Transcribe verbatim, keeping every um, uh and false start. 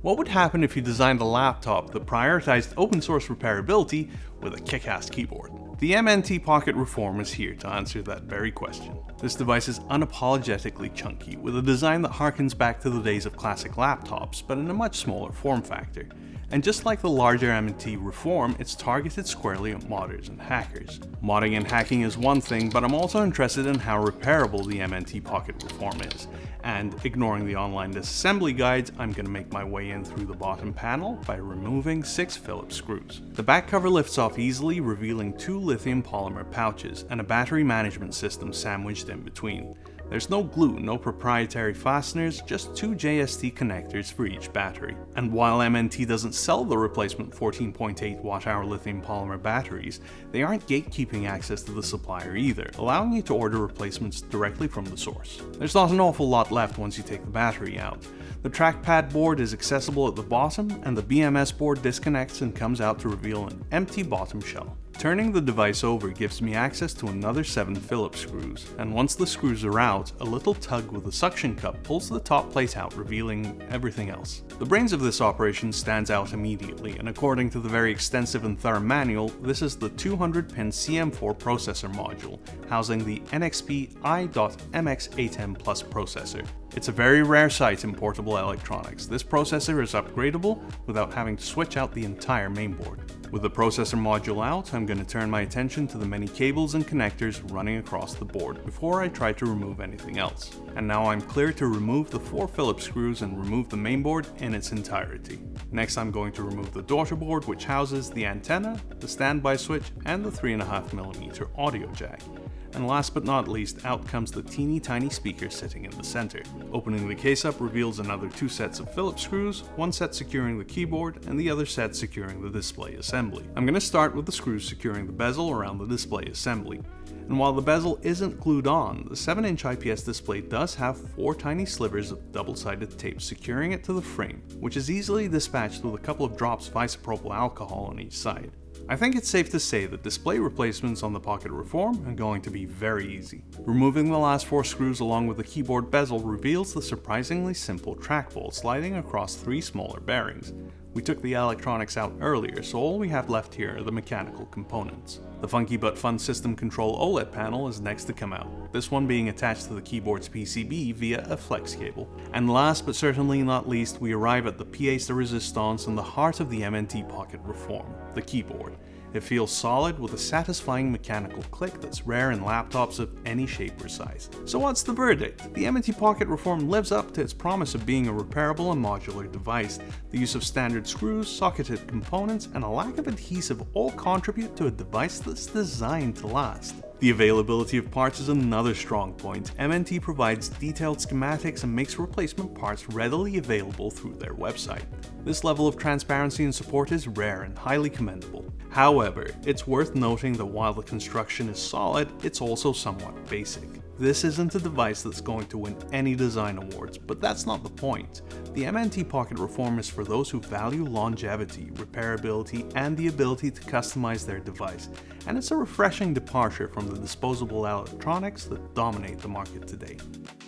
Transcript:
What would happen if you designed a laptop that prioritized open source repairability with a kickass keyboard? The M N T Pocket Reform is here to answer that very question. This device is unapologetically chunky, with a design that harkens back to the days of classic laptops, but in a much smaller form factor. And just like the larger M N T Reform, it's targeted squarely at modders and hackers. Modding and hacking is one thing, but I'm also interested in how repairable the M N T Pocket Reform is. And ignoring the online disassembly guides, I'm going to make my way in through the bottom panel by removing six Phillips screws. The back cover lifts off easily, revealing two lithium polymer pouches and a battery management system sandwiched in between. There's no glue, no proprietary fasteners, just two J S T connectors for each battery. And while M N T doesn't sell the replacement fourteen point eight watt hour lithium polymer batteries, they aren't gatekeeping access to the supplier either, allowing you to order replacements directly from the source. There's not an awful lot left once you take the battery out. The trackpad board is accessible at the bottom, and the B M S board disconnects and comes out to reveal an empty bottom shell. Turning the device over gives me access to another seven Phillips screws, and once the screws are out, a little tug with a suction cup pulls the top plate out, revealing everything else. The brains of this operation stands out immediately, and according to the very extensive and thorough manual, this is the two hundred pin C M four processor module, housing the N X P i M X eight M Plus processor. It's a very rare sight in portable electronics. This processor is upgradable without having to switch out the entire mainboard. With the processor module out, I'm going to turn my attention to the many cables and connectors running across the board before I try to remove anything else. And now I'm clear to remove the four Phillips screws and remove the mainboard in its entirety. Next, I'm going to remove the daughter board, which houses the antenna, the standby switch, and the three point five millimeter audio jack. And last but not least, out comes the teeny tiny speaker sitting in the center. Opening the case up reveals another two sets of Phillips screws, one set securing the keyboard and the other set securing the display assembly. I'm going to start with the screws securing the bezel around the display assembly. And while the bezel isn't glued on, the seven inch I P S display does have four tiny slivers of double-sided tape securing it to the frame, which is easily dispatched with a couple of drops of isopropyl alcohol on each side. I think it's safe to say that display replacements on the Pocket Reform are going to be very easy. Removing the last four screws along with the keyboard bezel reveals the surprisingly simple trackball sliding across three smaller bearings. We took the electronics out earlier, so all we have left here are the mechanical components. The funky but fun system control OLED panel is next to come out, this one being attached to the keyboard's P C B via a flex cable. And last but certainly not least, we arrive at the pièce de résistance in the heart of the M N T Pocket Reform, the keyboard. It feels solid with a satisfying mechanical click that's rare in laptops of any shape or size. So what's the verdict? The M N T Pocket Reform lives up to its promise of being a repairable and modular device. The use of standard screws, socketed components, and a lack of adhesive all contribute to a device that's designed to last. The availability of parts is another strong point. M N T provides detailed schematics and makes replacement parts readily available through their website. This level of transparency and support is rare and highly commendable. However, it's worth noting that while the construction is solid, it's also somewhat basic. This isn't a device that's going to win any design awards, but that's not the point. The M N T Pocket Reform is for those who value longevity, repairability, and the ability to customize their device, and it's a refreshing departure from the disposable electronics that dominate the market today.